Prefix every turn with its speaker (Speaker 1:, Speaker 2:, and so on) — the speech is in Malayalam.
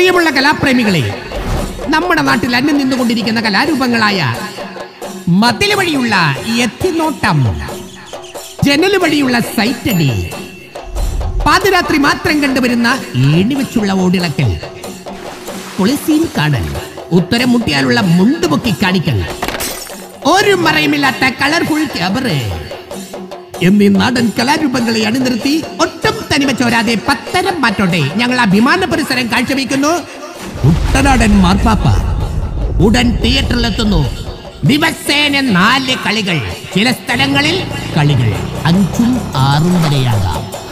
Speaker 1: പ്രിയമുള്ള കലാപ്രേമികളെ, നമ്മുടെ നാട്ടിൽ അന്യം നിന്നുകൊണ്ടിരിക്കുന്ന കലാരൂപങ്ങളായ മതിൽ വഴിയുള്ള എത്തിനോട്ടം, ജനൽ വഴിയുള്ള സൈറ്റടി, പാതിരാത്രി മാത്രം കണ്ടുവരുന്ന ഏണിവെച്ചുള്ള ഓടിളക്കൽ, കുളിസീൻ കാണൽ, ഉത്തരം മുട്ടിയാലുള്ള മുണ്ടുപൊക്കി കാണിക്കൽ, ഒരു മറയുമില്ലാത്ത കളർഫുൾ ക്യാമറ എന്നീ നാടൻ കലാരൂപങ്ങളെ അണിനിർത്തി ഒട്ടും തനിമ ചോരാതെ പത്തരം മാറ്റോടെ ഞങ്ങൾ അഭിമാന പരിസരം കാഴ്ചവെക്കുന്നു. കുട്ടനാടൻ മാർപ്പാപ്പ ഉടൻ തിയേറ്ററിലെത്തുന്നു. ദിവസേന 4 കളികൾ, ചില സ്ഥലങ്ങളിൽ കളികൾ 5ഉം 6ഉം വരെയാകാം.